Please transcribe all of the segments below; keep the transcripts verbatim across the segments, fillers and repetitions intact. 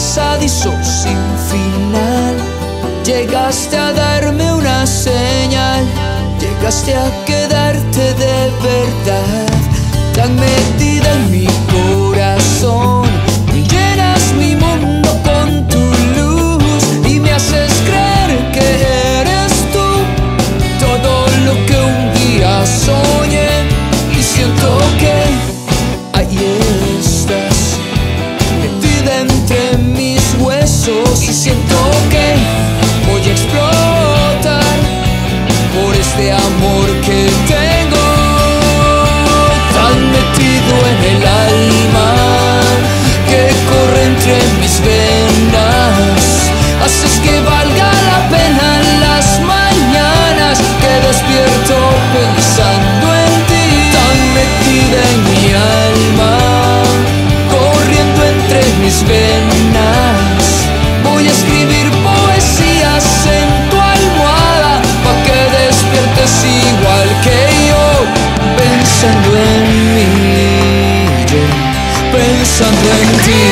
pasadizo sin final. Llegaste a darme una señal, llegaste a quedarte de verdad. Tan metida en mi corazón, llenas mi mundo con tu luz y me haces creer que eres tú todo lo que un día soñé. Y siento que ahí estás, metida entre mis huesos, y siento que voy a explotar por este amor que tengo, tan metido en el alma, que corre entre mis venas. Haces que valga la pena las mañanas que despierto pensando en ti, tan metida en mi alma, corriendo entre mis venas. Voy a escribir poesías en tu almohada pa' que despiertes igual que yo, pensando en mí, yo pensando en ti.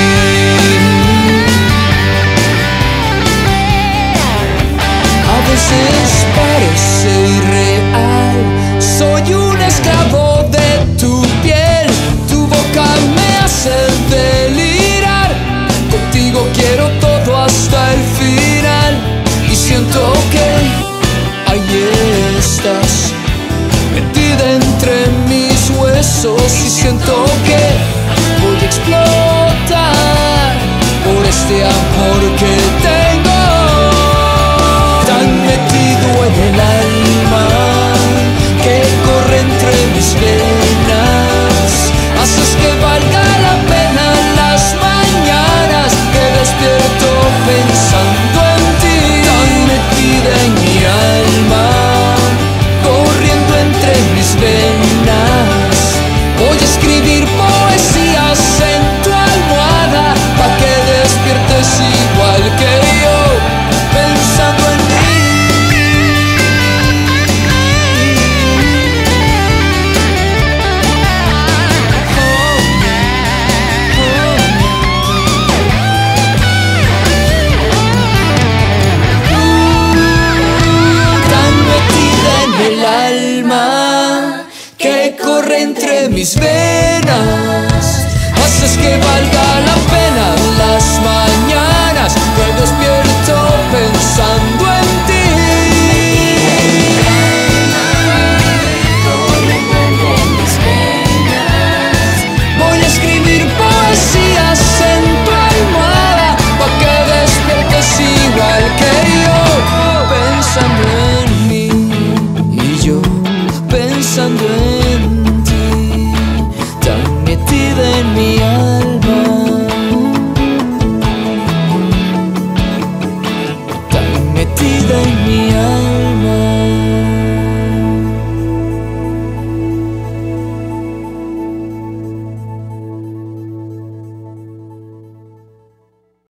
A veces parece irreal, soy un esclavo de tu piel, tu boca me hace delirar, contigo quiero todo hasta el final. Y siento que ahí estás, metida entre mis huesos, y siento que voy a explotar por este amor que tengo, tan metido en el alma, que corre entre mis venas. Haces que valga la pena las mañanas que despierto pensando en ti, tan metida en mi alma, corriendo entre mis venas. Voy a escribir poesías en tu almohada pa' que despiertes igual que yo, pensando en ti. Tan metida en el alma, que corre entre mis venas. Haces que valga la pena las mañanas que después